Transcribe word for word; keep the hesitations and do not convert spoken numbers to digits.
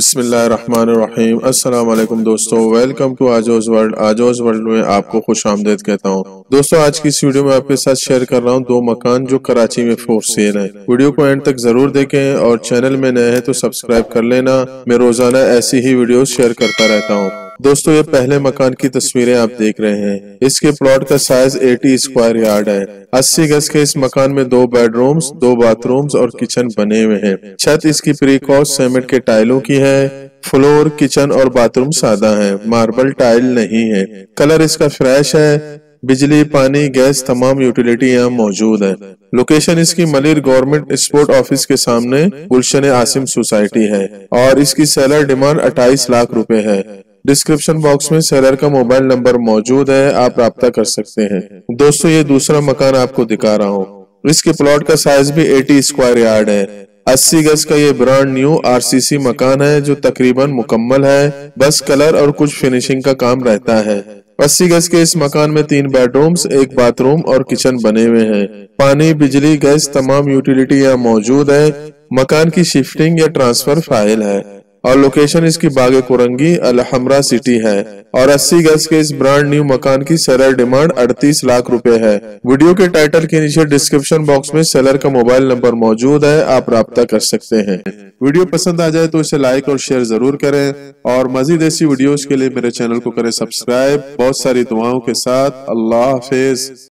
बिस्मिल्लाहिर्रहमानिर्रहीम। अस्सलाम वालेकुम दोस्तों, वेलकम टू आजोज वर्ल्ड। आजोज वर्ल्ड में आपको खुश आमदेद कहता हूँ। दोस्तों, आज की इस वीडियो में आपके साथ शेयर कर रहा हूँ दो मकान जो कराची में फॉर सेल है। वीडियो को एंड तक जरूर देखें और चैनल में नए हैं तो सब्सक्राइब कर लेना। मैं रोजाना ऐसी ही वीडियो शेयर करता रहता हूँ। दोस्तों, ये पहले मकान की तस्वीरें आप देख रहे हैं। इसके प्लॉट का साइज अस्सी स्क्वायर यार्ड है। अस्सी गज के इस मकान में दो बेडरूम्स, दो बाथरूम्स और किचन बने हुए हैं। छत इसकी प्री कॉस्ट सीमेंट के टाइलों की है। फ्लोर, किचन और बाथरूम सादा है, मार्बल टाइल नहीं है। कलर इसका फ्रेश है। बिजली, पानी, गैस तमाम यूटिलिटी यहाँ मौजूद है। लोकेशन इसकी मलिर गवर्नमेंट स्पोर्ट ऑफिस के सामने गुलशन आसिम सोसाइटी है और इसकी सेलर डिमांड अट्ठाईस लाख रुपए है। डिस्क्रिप्शन बॉक्स में सेलर का मोबाइल नंबर मौजूद है, आप राब्ता कर सकते हैं। दोस्तों, ये दूसरा मकान आपको दिखा रहा हूँ। इसके प्लॉट का साइज भी अस्सी स्क्वायर यार्ड है। अस्सी गज का ये ब्रांड न्यू आरसीसी मकान है जो तकरीबन मुकम्मल है, बस कलर और कुछ फिनिशिंग का काम रहता है। अस्सी गज के इस मकान में तीन बेडरूम्स, एक बाथरूम और किचन बने हुए हैं। पानी, बिजली, गैस तमाम यूटिलिटी यहाँ मौजूद है। मकान की शिफ्टिंग या ट्रांसफर फाइल है और लोकेशन इसकी बागे कुरंगी अलहमरा सिटी है और अस्सी गज के इस ब्रांड न्यू मकान की सेलर डिमांड अड़तीस लाख रुपए है। वीडियो के टाइटल के नीचे डिस्क्रिप्शन बॉक्स में सेलर का मोबाइल नंबर मौजूद है, आप राब्ता कर सकते हैं। वीडियो पसंद आ जाए तो इसे लाइक और शेयर जरूर करें और मजीद ऐसी वीडियोस के लिए मेरे चैनल को करें सब्सक्राइब। बहुत सारी दुआओं के साथ अल्लाह हाफिज।